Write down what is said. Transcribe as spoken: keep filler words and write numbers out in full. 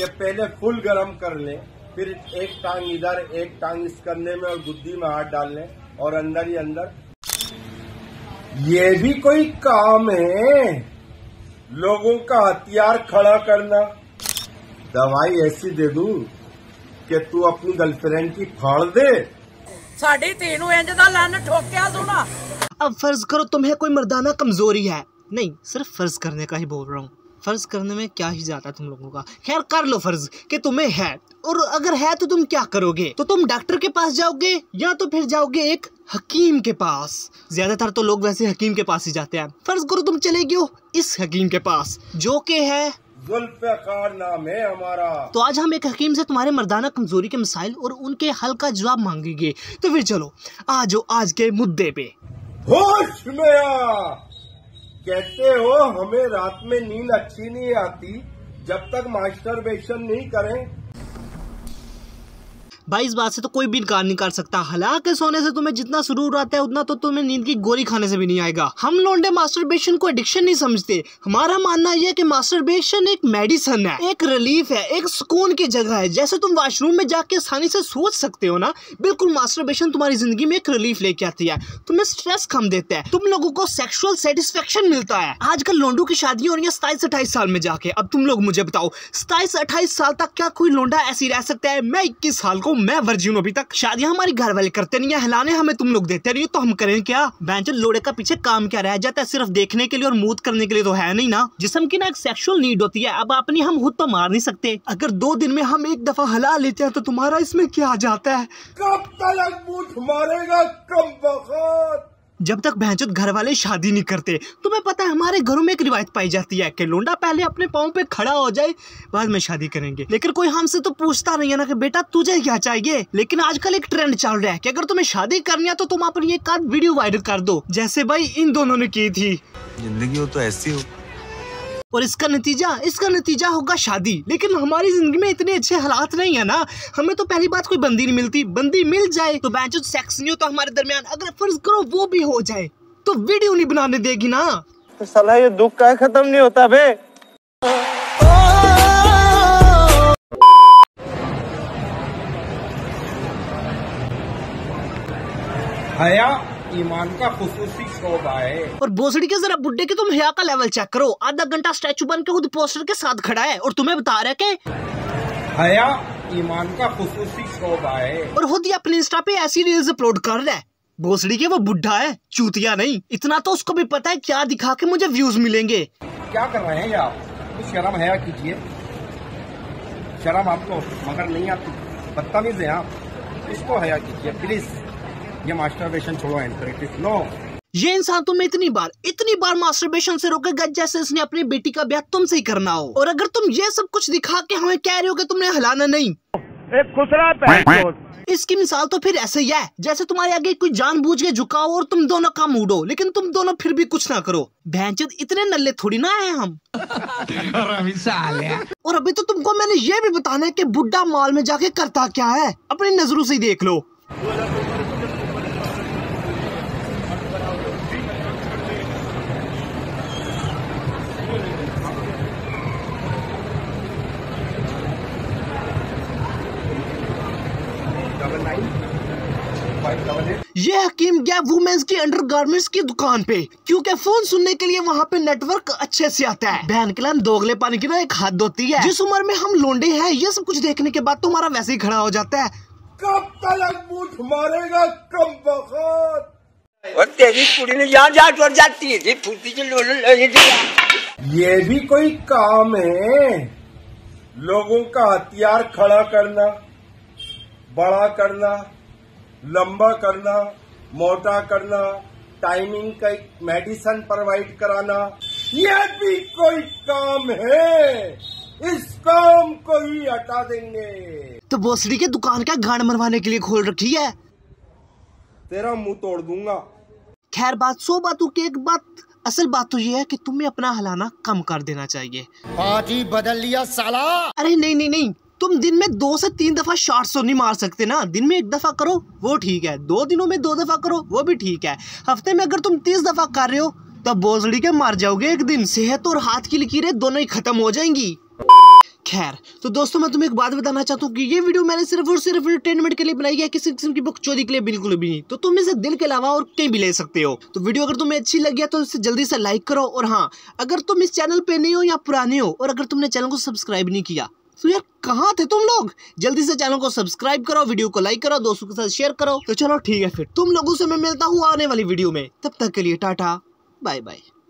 कि पहले फुल गरम कर लें, फिर एक टांग इधर एक टांग इस करने में और गुद्दी में हाथ डाल लें और अंदर ही अंदर। ये भी कोई काम है? लोगों का हथियार खड़ा करना। दवाई ऐसी दे दूं कि तू अपनी गर्लफ्रेंड की फाड़ दे। साड़ी तीनों इंज दा लन ठोकिया सुना। अब फर्ज करो तुम्हें कोई मर्दाना कमजोरी है, नहीं सिर्फ फर्ज करने का ही बोल रहा हूँ, फर्ज करने में क्या ही जाता है तुम लोगों का। खैर कर लो फर्ज कि तुम्हें है, और अगर है तो तुम क्या करोगे? तो तुम डॉक्टर के पास जाओगे या तो फिर जाओगे एक हकीम के पास। ज्यादातर तो लोग वैसे हकीम के पास ही जाते हैं। फर्ज करो तुम चले गए हो इस हकीम के पास जो के है जुल्फ़िकार नाम है हमारा। तो आज हम एक हकीम से तुम्हारे मर्दाना कमजोरी के मसाइल और उनके हल का जवाब मांगेंगे। तो फिर चलो आज आज के मुद्दे पे। होश में आ। कहते हो हमें रात में नींद अच्छी नहीं आती जब तक मास्टरबेशन नहीं करें। भाई इस बात से तो कोई भी इनकार नहीं कर सकता। हालांकि सोने से तुम्हें जितना सुरूर आता है उतना तो तुम्हें नींद की गोली खाने से भी नहीं आएगा। हम लौंडे मास्टरबेशन को एडिक्शन नहीं समझते। हमारा मानना यह है कि मास्टरबेशन एक मेडिसिन है, एक रिलीफ है, एक सुकून की जगह है। जैसे तुम वॉशरूम में जाके आसानी से सोच सकते हो ना, बिल्कुल मास्टरबेशन तुम्हारी जिंदगी में एक रिलीफ लेके आती है, तुम्हें स्ट्रेस कम देता है, तुम लोगों को सेक्सुअल सेटिस्फेक्शन मिलता है। आजकल लौंडों की शादी हो रही है सताईस अट्ठाईस साल में जाके। अब तुम लोग मुझे बताओ सताईस अट्ठाईस साल तक क्या कोई लौंडा ऐसी रह सकता है? मैं इक्कीस साल को, मैं वर्जिन अभी तक। शादियां हमारी घर वाले करते नहीं है, हिलाने हमें तुम लोग देते नहीं हो, तो हम करें क्या? बैंचन लोड़े का पीछे काम क्या रह जाता है? सिर्फ देखने के लिए और मूत करने के लिए तो है नहीं ना। जिस्म की ना एक सेक्सुअल नीड होती है। अब अपनी हम खुद तो मार नहीं सकते। अगर दो दिन में हम एक दफा हिला लेते हैं तो तुम्हारा इसमें क्या जाता है? कब तक मूठ मारेगा कम वक्त? जब तक भैंचोद घर वाले शादी नहीं करते। तुम्हें पता है हमारे घरों में एक रिवायत पाई जाती है कि लोंडा पहले अपने पाँव पे खड़ा हो जाए बाद में शादी करेंगे। लेकिन कोई हमसे तो पूछता नहीं है ना कि बेटा तुझे क्या चाहिए। लेकिन आजकल एक ट्रेंड चल रहा है कि अगर तुम्हें शादी करनी है तो तुम अपनी एक आध वीडियो वायरल कर दो, जैसे भाई इन दोनों ने की थी। जिंदगी हो तो ऐसी हो, और इसका नतीजा इसका नतीजा होगा शादी। लेकिन हमारी जिंदगी में इतने अच्छे हालात नहीं है ना। हमें तो पहली बात कोई बंदी नहीं मिलती, बंदी मिल जाए तो बैंचो सेक्स नहीं होता हमारे दरमियान। अगर फर्ज करो वो भी हो जाए तो वीडियो नहीं बनाने देगी ना। तो साला ये दुख का खत्म नहीं होता बे। हया ईमान का खुसूसी शोबा है। और भोसड़ी के जरा बुड्ढे के तुम हया का लेवल चेक करो। आधा घंटा स्टैचू बन के खुद पोस्टर के साथ खड़ा है और तुम्हें बता रहा है कि हया ईमान का खुसूसी शोबा है, और खुद ही अपने इंस्टा पे ऐसी रील्स अपलोड कर रहा है। भोसड़ी के वो बुढ़ा है, चूतिया नहीं। इतना तो उसको भी पता है क्या दिखा के मुझे व्यूज मिलेंगे। क्या कर रहे हैं ये आप? कुछ शर्म हया कीजिए। शर्म आपको मगर नहीं आती, बदतमीज है आप। इसको हया कीजिए प्लीज। ये मास्टरबेशन छोड़ो, एंड नो। ये इंसान तुम्हें इतनी बार इतनी बार मास्टरबेशन से रोकेगा जैसे इसने अपनी बेटी का ब्याह तुमसे ही करना हो। और अगर तुम ये सब कुछ दिखा के हमें कह रहे हो कि तुमने हिलाना नहीं, एक खुसरा पैर। इसकी मिसाल तो फिर ऐसे ही है जैसे तुम्हारे आगे कोई जानबूझ के झुकाओ और तुम दोनों का मूडो, लेकिन तुम दोनों फिर भी कुछ ना करो। भैंचोद इतने नल्ले थोड़ी ना है हम। और अभी तो तुमको मैंने ये भी बताना है कि बुड्ढा मॉल में जाके करता क्या है, अपनी नजरों से ही देख लो। ये हकीम गया वुमेन्स की अंडरगारमेंट्स की दुकान पे, क्योंकि फोन सुनने के लिए वहाँ पे नेटवर्क अच्छे से आता है। बहन के लिए दोगले पानी की ना एक हद होती है। जिस उम्र में हम लोंडे हैं ये सब कुछ देखने के बाद तो हमारा वैसे ही खड़ा हो जाता है। कब तक मूठ मारेगा कम वक्त? और तेरी कुड़ी ने यहाँ जा चढ़ जाती है फुर्ती से। ये भी कोई काम है? लोगों का हथियार खड़ा करना, बड़ा करना, लंबा करना, मोटा करना, टाइमिंग का मेडिसिन प्रोवाइड कराना, ये भी कोई काम है? इस काम को ही हटा देंगे। तो भोसड़ी के दुकान क्या गांड मरवाने के लिए खोल रखी है? तेरा मुंह तोड़ दूंगा। खैर बात सो बातों की एक बात, असल बात तो ये है कि तुम्हें अपना हिलाना कम कर देना चाहिए। पार्टी बदल लिया साला। अरे नहीं नहीं नहीं, तुम दिन में दो से तीन दफा शॉर्ट सो नहीं मार सकते ना। दिन में एक दफा करो वो ठीक है, दो दिनों में दो दफा करो वो भी ठीक है। हफ्ते में अगर तुम तीस दफा कर रहे हो तो भोसड़ी के मार जाओगे एक दिन। सेहत और हाथ की लकीरें दोनों ही खत्म हो जाएंगी। खैर तो दोस्तों मैं तुम्हें एक बात बताना चाहता हूँ कि ये वीडियो मैंने सिर्फ और सिर्फ एंटरटेनमेंट के लिए बनाई है, किसी किस्म की बकचोदी के लिए बिल्कुल भी नहीं। तो तुम इसे दिल के अलावा और कहीं भी ले सकते हो। तो वीडियो अगर तुम्हें अच्छी लगी है तो इसे जल्दी से लाइक करो। और हाँ, अगर तुम इस चैनल पे नहीं हो या पुराने हो और अगर तुमने चैनल को सब्सक्राइब नहीं किया तो यार कहाँ थे तुम लोग? जल्दी से चैनल को सब्सक्राइब करो, वीडियो को लाइक करो, दोस्तों के साथ शेयर करो। तो चलो ठीक है, फिर तुम लोगों से मैं मिलता हूँ आने वाली वीडियो में। तब तक के लिए टाटा बाय बाय।